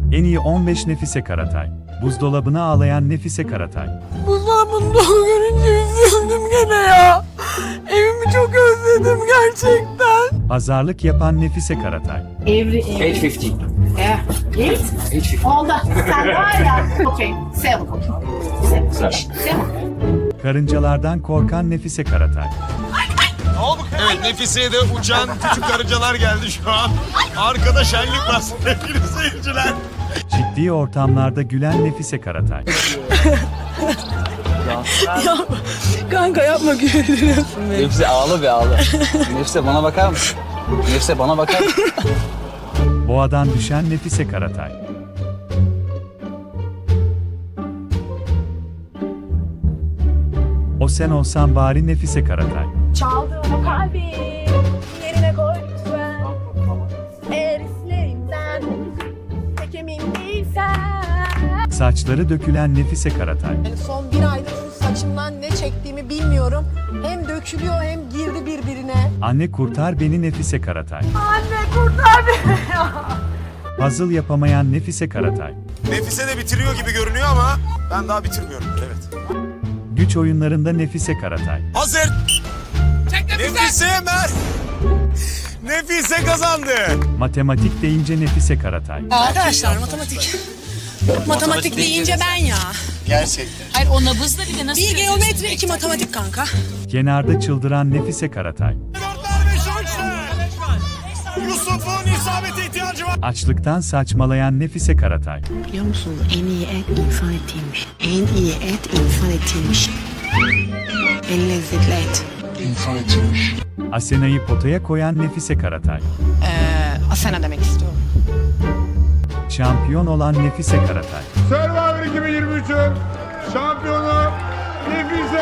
En iyi 15 Nefise Karatay. Buzdolabına ağlayan Nefise Karatay. Buzdolabını dolu görünce üzüldüm gene ya. Evimi çok özledim gerçekten. Pazarlık yapan Nefise Karatay. Every 850. yeah. Eight? 850. Oldu. Sen var ya. Okay. Seven. Seven. Karıncalardan korkan Nefise Karatay. Evet, Nefise'ye de uçan küçük karıncalar geldi şu an. Arkada şenlik var sevgili seyirciler. Ciddi ortamlarda gülen Nefise Karatay. Ya kanka yapma güldürüyorsun beni. Nefise ağla be ağla. Nefise bana bakar mısın? Nefise bana bakar mısın? Boğadan düşen Nefise Karatay. O sen olsan bari Nefise Karatay. Çaldığım o kalbi yerine koy lütfen. Eğer hislerimden tek emin değilsen. Saçları dökülen Nefise Karatay. Yani son bir aydır şu saçımdan ne çektiğimi bilmiyorum. Hem dökülüyor hem girdi birbirine. Anne kurtar beni Nefise Karatay. Anne kurtar beni ya. Puzzle yapamayan Nefise Karatay. Nefise de bitiriyor gibi görünüyor ama ben daha bitirmiyorum. Evet. Güç oyunlarında Nefise Karatay. Hazır. Nefise Mer. Nefise kazandı. Matematik deyince Nefise Karatay. Arkadaşlar matematik deyince ben ya. Gerçekten. Hayır o nabızla bir de nasıl... Bir geometri, iki matematik kanka. Kenarda çıldıran Nefise Karatay. Dörtler ve şansı. Yusuf'un isabete ihtiyacı var. Açlıktan saçmalayan Nefise Karatay. Biliyor musun? En iyi et infanetiymiş. En iyi et infanetiymiş. En lezzetli et. İnfanetiymiş. Asena'yı potaya koyan Nefise Karatay. Asena demek istiyorum. Şampiyon olan Nefise Karatay. Survivor 2023'ün şampiyonu Nefise